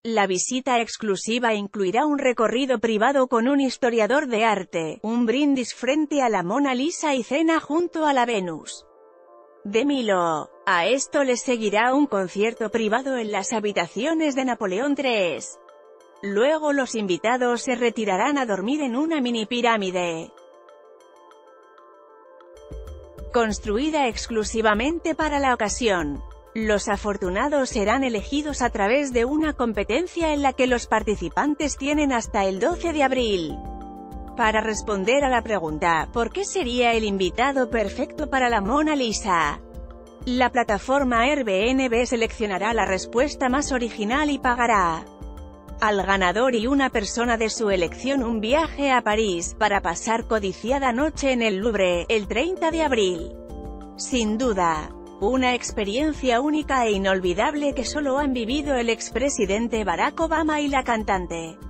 La visita exclusiva incluirá un recorrido privado con un historiador de arte, un brindis frente a la Mona Lisa y cena junto a la Venus de Milo. A esto le seguirá un concierto privado en las habitaciones de Napoleón III. Luego los invitados se retirarán a dormir en una mini pirámide construida exclusivamente para la ocasión. Los afortunados serán elegidos a través de una competencia en la que los participantes tienen hasta el 12 de abril para responder a la pregunta, ¿por qué sería el invitado perfecto para la Mona Lisa? La plataforma Airbnb seleccionará la respuesta más original y pagará al ganador y una persona de su elección un viaje a París, para pasar codiciada noche en el Louvre, el 30 de abril. Sin duda, una experiencia única e inolvidable que solo han vivido el expresidente Barack Obama y la cantante.